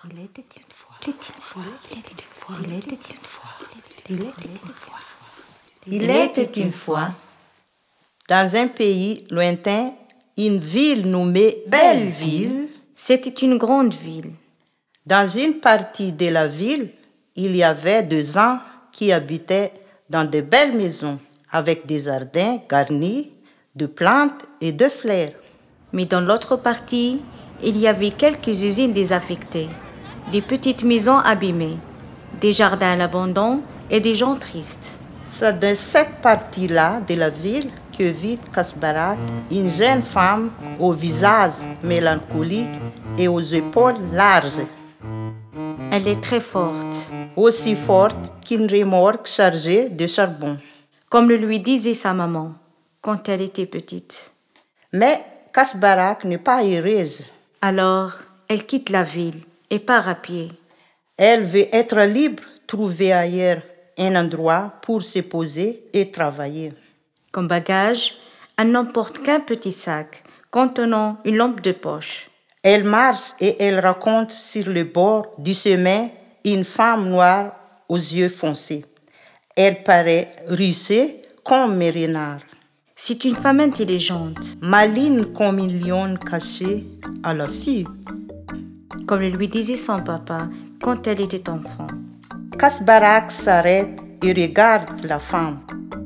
Il était une fois. Il était une fois. Il était une fois. Il était une fois. Il était une fois, dans un pays lointain, une ville nommée Belleville. C'était une grande ville. Dans une partie de la ville, il y avait 2 gens qui habitaient dans de belles maisons avec des jardins garnis de plantes et de fleurs. Mais dans l'autre partie, il y avait quelques usines désaffectées, des petites maisons abîmées, des jardins à l'abandon et des gens tristes. C'est dans cette partie-là de la ville que vit Kasbarak, une jeune femme au visage mélancolique et aux épaules larges. Elle est très forte, Aussi forte qu'une remorque chargée de charbon. comme le lui disait sa maman quand elle était petite. Mais Kasbarak n'est pas heureuse. Alors, elle quitte la ville et part à pied. Elle veut être libre, trouver ailleurs un endroit pour se poser et travailler. Comme bagage, elle n'emporte qu'un petit sac contenant une lampe de poche. Elle marche et elle rencontre sur le bord du chemin une femme noire aux yeux foncés. Elle paraît russée comme un renard, C'est une femme intelligente, maligne comme un lion caché à l'affût. comme le lui disait son papa quand elle était enfant. Kasbarak s'arrête et regarde la femme.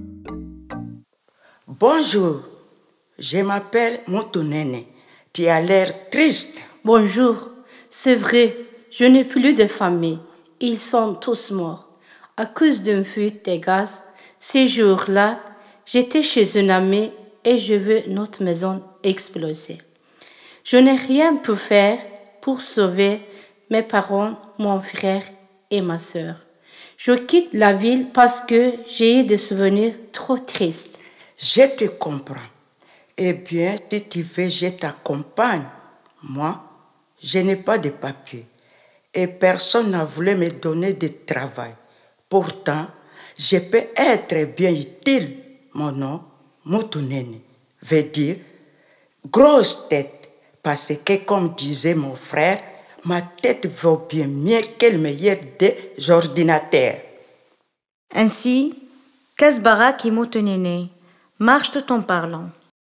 Bonjour, je m'appelle Motunene. Tu as l'air triste. Bonjour, c'est vrai, je n'ai plus de famille. Ils sont tous morts. À cause d'une fuite de gaz, ces jours-là, j'étais chez une amie et je veux notre maison exploser. Je n'ai rien pu faire pour sauver mes parents, mon frère et ma sœur. Je quitte la ville parce que j'ai eu des souvenirs trop tristes. Je te comprends. Eh bien, si tu veux, je t'accompagne. Moi, je n'ai pas de papier et personne n'a voulu me donner de travail. Pourtant, je peux être bien utile. Mon nom, Motunene, veut dire grosse tête. Parce que, comme disait mon frère, ma tête vaut bien mieux que le meilleur des ordinateurs. Ainsi, Kasbarak et Motunene marchent tout en parlant.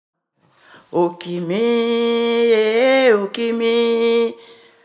Okimi, Okimi,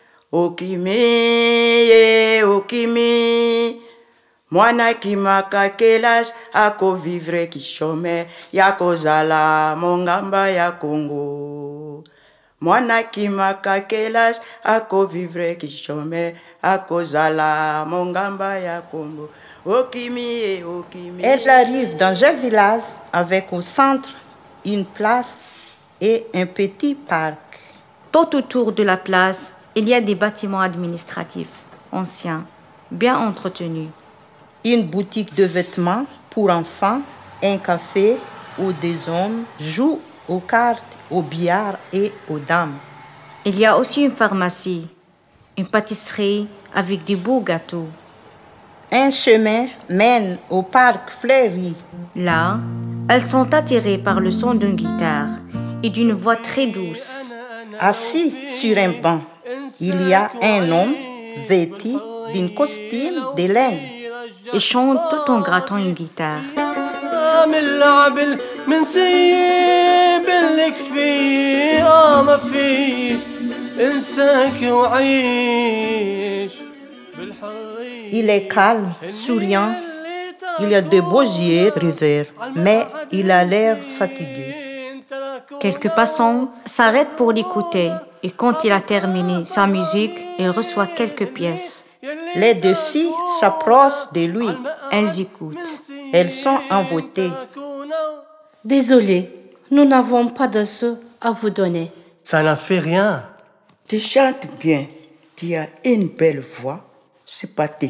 Okimi, Okimi. Mwana kimaka kelas ako vivre kishome yako zala mongamba ya Congo. Mwana kimaka kelas ako vivre kishome ako zala mongamba ya Congo. Okimi, Okimi. Elles arrivent dans un village avec au centre une place et un petit parc. Tout autour de la place, il y a des bâtiments administratifs, anciens, bien entretenus. Une boutique de vêtements pour enfants, un café où des hommes jouent aux cartes, au billard et aux dames. Il y a aussi une pharmacie, une pâtisserie avec de beaux gâteaux. Un chemin mène au parc fleuri. Là, elles sont attirées par le son d'une guitare et d'une voix très douce. Assis sur un banc, il y a un homme vêtu d'un costume de laine. Et chante tout en grattant une guitare. Il est calme, souriant. Il a de beaux yeux rêveurs, mais il a l'air fatigué. Quelques passants s'arrêtent pour l'écouter et quand il a terminé sa musique, il reçoit quelques pièces. Les 2 filles s'approchent de lui. Elles écoutent. Elles sont envoûtées. Désolé, nous n'avons pas de sous à vous donner. Ça n'a fait rien. Tu chantes bien. Tu as une belle voix. Sympathique.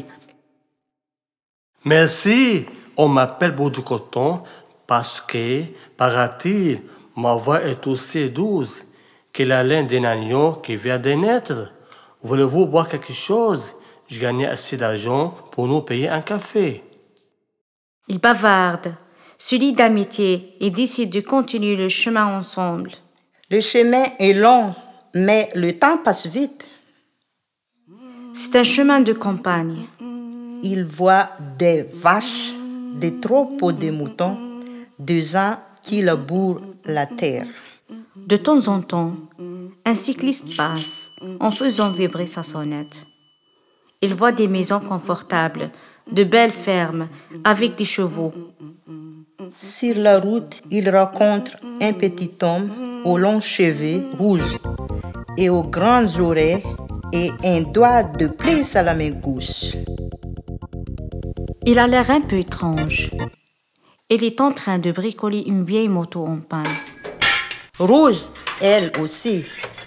Merci. On m'appelle Boudou Coton parce que, paraît-il, ma voix est aussi douce que la laine d'un agneau qui vient de naître. Voulez-vous boire quelque chose? Je gagnais assez d'argent pour nous payer un café. Ils bavardent, se lient d'amitié et décident de continuer le chemin ensemble. Le chemin est long, mais le temps passe vite. C'est un chemin de campagne. Il voit des vaches, des troupeaux de moutons, des gens qui labourent la terre. De temps en temps, un cycliste passe en faisant vibrer sa sonnette. Il voit des maisons confortables, de belles fermes avec des chevaux. Sur la route, il rencontre un petit homme aux longs cheveux rouges et aux grandes oreilles et un doigt de plus à la main gauche. Il a l'air un peu étrange. Il est en train de bricoler une vieille moto en panne. Rouge, elle aussi.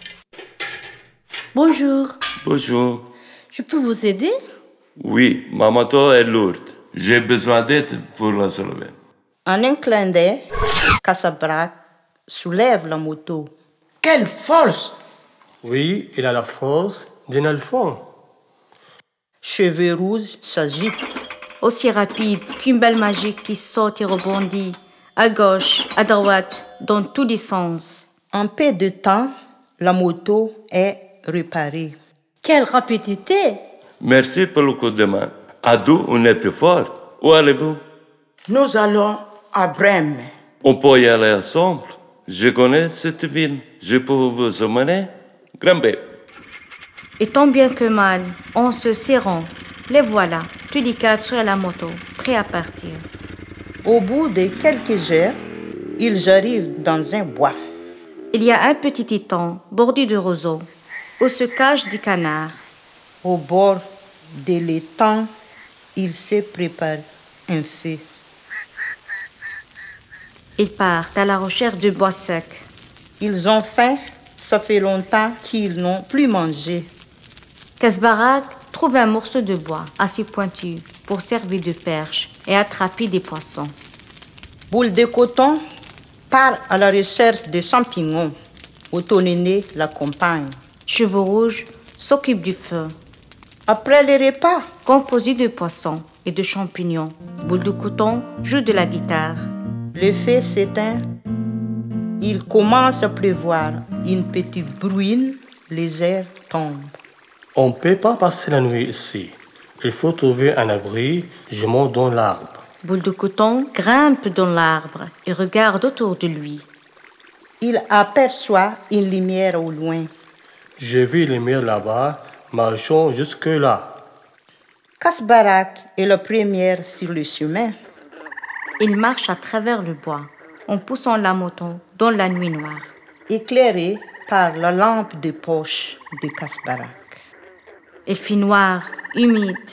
Bonjour, Bonjour. je peux vous aider? Oui, ma moto est lourde. J'ai besoin d'aide pour la soulever. En un clin d'œil, Casabrak soulève la moto. Quelle force! Oui, il a la force d'un éléphant. Cheveux rouges s'agitent. Aussi rapide qu'une balle magique qui saute et rebondit, à gauche, à droite, dans tous les sens. En peu de temps, la moto est réparée. Quelle rapidité! Merci pour le coup de main. À deux, on est plus fort. Où allez-vous? Nous allons à Brême. On peut y aller ensemble. Je connais cette ville. Je peux vous emmener. Grimpez. Et tant bien que mal, en se serrant, les voilà, tous les quatre sur la moto, prêts à partir. Au bout de quelques heures, ils arrivent dans un bois. Il y a un petit étang bordé de roseaux, où se cachent des canards. Au bord de l'étang, ils se préparent un feu. Ils partent à la recherche de bois sec. Ils ont faim, ça fait longtemps qu'ils n'ont plus mangé. Kasbarak trouve un morceau de bois assez pointu pour servir de perche et attraper des poissons. Boule de coton part à la recherche des champignons. Otonéné l'accompagne. Cheveux rouges s'occupe du feu, Après le repas, composé de poissons et de champignons. Boule de coton joue de la guitare. le feu s'éteint. Il commence à pleuvoir. Une petite bruine légère tombe. On ne peut pas passer la nuit ici. Il faut trouver un abri. Je monte dans l'arbre. Boule de coton grimpe dans l'arbre et regarde autour de lui. Il aperçoit une lumière au loin. Je vis les murs là-bas, marchons jusque-là. Kasbarak est la première sur le chemin. Il marche à travers le bois en poussant la moto dans la nuit noire. Éclairé par la lampe de poche de Kasbarak. Il fait noir, humide.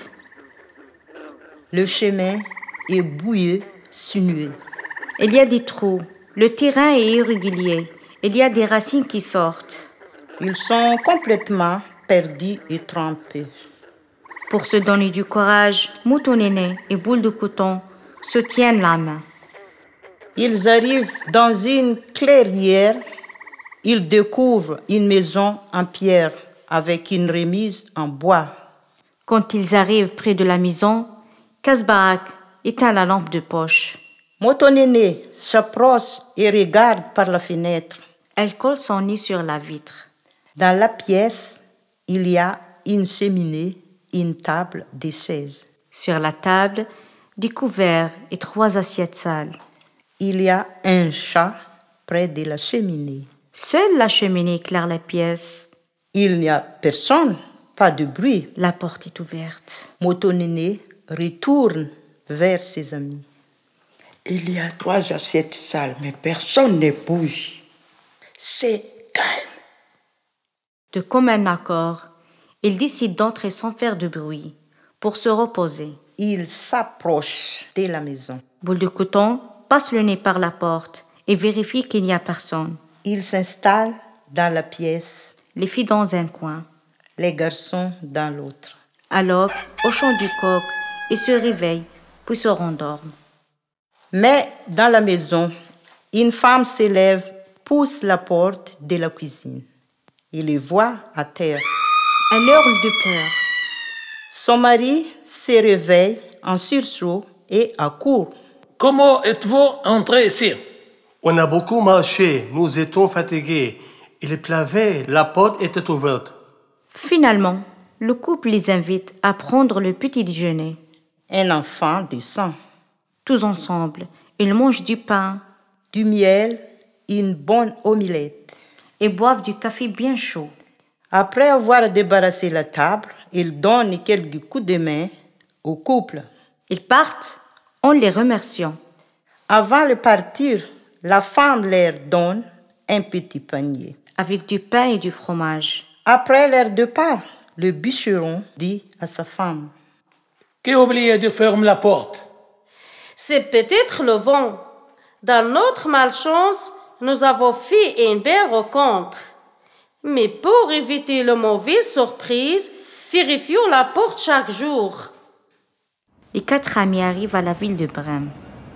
Le chemin est boueux, sinueux. Il y a des trous. Le terrain est irrégulier. Il y a des racines qui sortent. Ils sont complètement perdus et trempés. Pour se donner du courage, Mouton Néné et Boule de coton se tiennent la main. Ils arrivent dans une clairière. Ils découvrent une maison en pierre avec une remise en bois. Quand ils arrivent près de la maison, Kasbarak éteint la lampe de poche. Motonéné s'approche et regarde par la fenêtre. Elle colle son nez sur la vitre. Dans la pièce, il y a une cheminée, une table, des chaises. Sur la table, des couverts et 3 assiettes sales. Il y a un chat près de la cheminée. Seule la cheminée éclaire la pièce. Il n'y a personne, pas de bruit. La porte est ouverte. Motonéné retourne vers ses amis. Il y a 3 assiettes sales, mais personne ne bouge. C'est calme. De commun accord, ils décident d'entrer sans faire de bruit, pour se reposer. Il s'approche de la maison. Boule de coton passe le nez par la porte et vérifie qu'il n'y a personne. Il s'installe dans la pièce, Les filles dans un coin. les garçons dans l'autre. À l'aube, au chant du coq, ils se réveillent, puis se rendorment. Mais dans la maison, une femme se lève, pousse la porte de la cuisine. Il les voit à terre. Elle hurle de peur. Son mari se réveille en sursaut et accourt. Comment êtes-vous entré ici? On a beaucoup marché. Nous étions fatigués. Il pleuvait. La porte était ouverte. Finalement, le couple les invite à prendre le petit déjeuner. Un enfant descend. Tous ensemble, ils mangent du pain Du miel, une bonne omelette. et boivent du café bien chaud. Après avoir débarrassé la table, ils donnent quelques coups de main au couple. Ils partent en les remerciant. Avant de partir, la femme leur donne un petit panier. Avec du pain et du fromage. Après leur départ, le bûcheron dit à sa femme: Qui a oublié de fermer la porte? C'est peut-être le vent. Dans notre malchance, nous avons fait une belle rencontre. Mais pour éviter la mauvaise surprise, vérifions la porte chaque jour. Les 4 amis arrivent à la ville de Brême.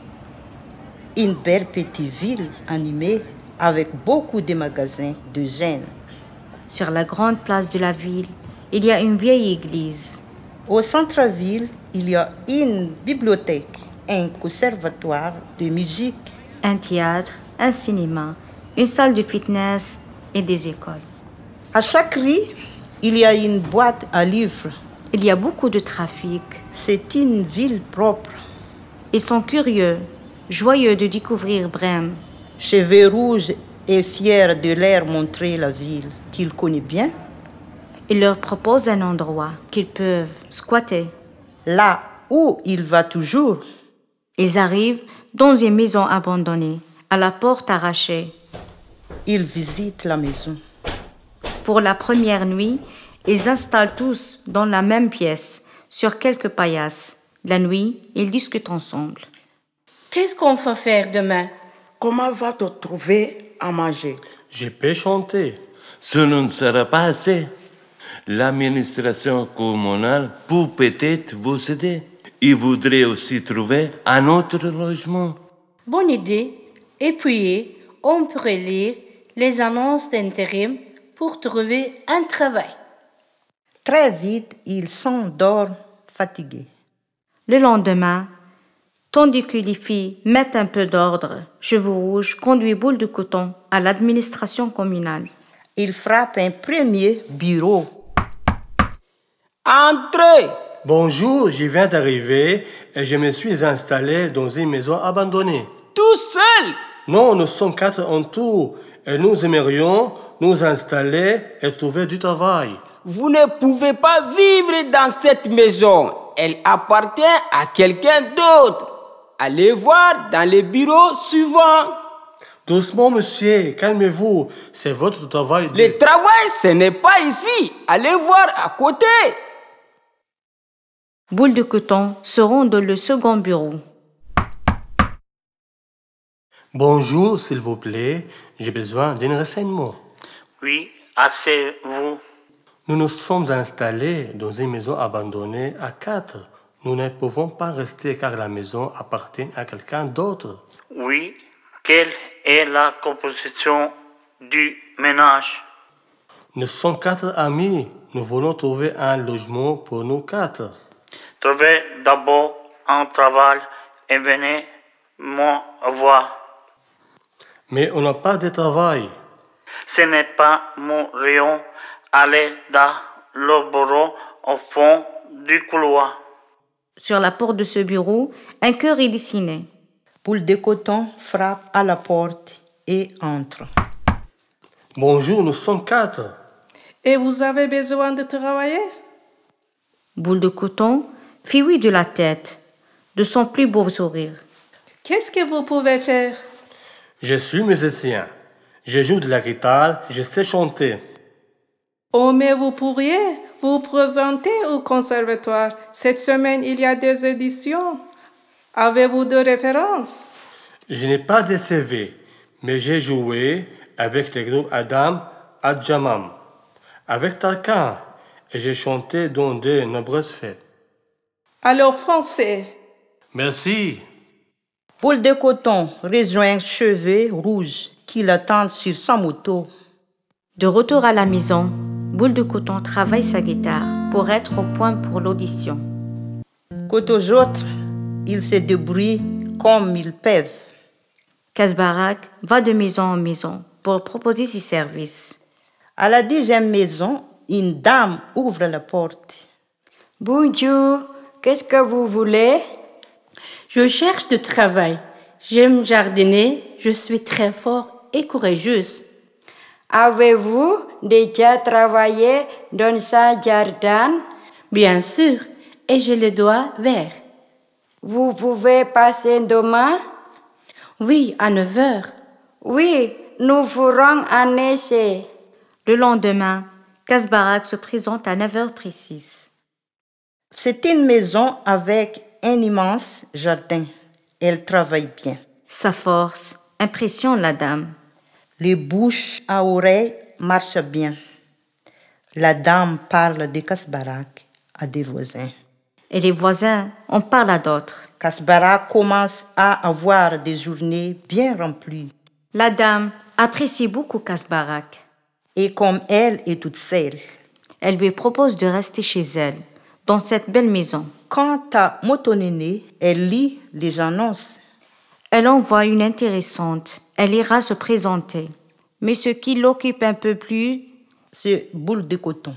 Une belle petite ville animée avec beaucoup de magasins de jeunes. Sur la grande place de la ville, il y a une vieille église. Au centre-ville, il y a une bibliothèque, un conservatoire de musique. Un théâtre, un cinéma, une salle de fitness et des écoles. À chaque rue, il y a une boîte à livres. Il y a beaucoup de trafic. C'est une ville propre. Ils sont curieux, joyeux de découvrir Brême. Cheveux rouges et fiers de leur montrer la ville qu'ils connaissent bien. Il leur propose un endroit qu'ils peuvent squatter. Là où il va toujours. Ils arrivent dans une maison abandonnée, à la porte arrachée. Ils visitent la maison. Pour la première nuit, ils s'installent tous dans la même pièce, sur quelques paillasses. La nuit, ils discutent ensemble. Qu'est-ce qu'on va faire demain? Comment vas-tu trouver à manger? Je peux chanter. Ce ne sera pas assez. L'administration communale peut peut-être vous aider. Il voudrait aussi trouver un autre logement. Bonne idée. Et puis, on pourrait lire les annonces d'intérim pour trouver un travail. Très vite, ils s'endorment fatigués. Le lendemain, tandis que les filles mettent un peu d'ordre, Cheveux Rouge conduit Boule de Coton à l'administration communale. Il frappe un premier bureau. Entrez! Bonjour, je viens d'arriver et je me suis installé dans une maison abandonnée. Tout seul! Non, nous sommes 4 en tout et nous aimerions nous installer et trouver du travail. Vous ne pouvez pas vivre dans cette maison. Elle appartient à quelqu'un d'autre. Allez voir dans les bureaux suivants. Doucement, monsieur, calmez-vous. C'est votre travail. Le travail, ce n'est pas ici. Allez voir à côté. Boule de Coton se rend dans le second bureau. Bonjour, s'il vous plaît. J'ai besoin d'un renseignement. Oui, asseyez-vous. Nous nous sommes installés dans une maison abandonnée à 4. Nous ne pouvons pas rester car la maison appartient à quelqu'un d'autre. Oui, quelle est la composition du ménage? Nous sommes 4 amis. Nous voulons trouver un logement pour nous 4. Trouvez d'abord un travail et venez me voir. Mais on n'a pas de travail. Ce n'est pas mon rayon. Allez dans le bureau au fond du couloir. Sur la porte de ce bureau, un cœur est dessiné. Boule de Coton frappe à la porte et entre. Bonjour, nous sommes 4. Et vous avez besoin de travailler? Boule de Coton fit oui de la tête, de son plus beau sourire. Qu'est-ce que vous pouvez faire? Je suis musicien. Je joue de la guitare, je sais chanter. Oh, mais vous pourriez vous présenter au conservatoire. Cette semaine, il y a des auditions. Avez-vous de références? Je n'ai pas de CV, mais j'ai joué avec le groupe Adam Adjamam, avec Tarkan, et j'ai chanté dans de nombreuses fêtes. Alors, français. Merci. Boule de Coton rejoint Cheveux Rouge qui l'attend sur sa moto. De retour à la maison, Boule de Coton travaille sa guitare pour être au point pour l'audition. Quant aux autres, ils se débrouillent comme ils peuvent. Casbarac va de maison en maison pour proposer ses services. À la 10e maison, Une dame ouvre la porte. Bonjour, qu'est-ce que vous voulez? Je cherche du travail. J'aime jardiner. Je suis très fort et courageuse. Avez-vous déjà travaillé dans ce jardin? Bien sûr, et j'ai les doigts verts. Vous pouvez passer demain? Oui, à 9 heures. Oui, nous ferons un essai. Le lendemain, Kasbarak se présente à 9 heures précises. C'est une maison avec un immense jardin. Elle travaille bien. Sa force impressionne la dame. Les bouches à oreilles marchent bien. La dame parle de Kasbarak à des voisins. Et les voisins en parlent à d'autres. Kasbarak commence à avoir des journées bien remplies. La dame apprécie beaucoup Kasbarak. Et comme elle est toute seule, elle lui propose de rester chez elle, dans cette belle maison. Quant à Motonene, elle lit les annonces. Elle en voit une intéressante. Elle ira se présenter. Mais ce qui l'occupe un peu plus, c'est Boule de Coton.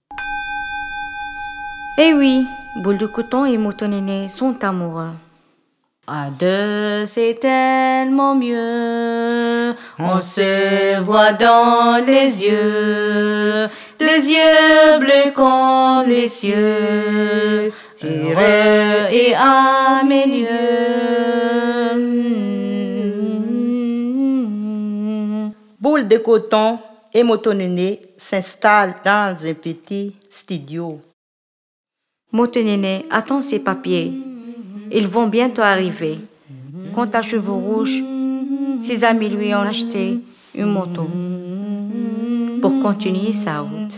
Eh oui, Boule de Coton et Motonene sont amoureux. À deux, c'est tellement mieux. On se voit dans les yeux bleus comme les cieux, heureux et à mes lieux. Boule de Coton et Motonene s'installent dans un petit studio. Motonene attend ses papiers. Ils vont bientôt arriver. Quant à Cheveux Rouge, ses amis lui ont acheté une moto pour continuer sa route.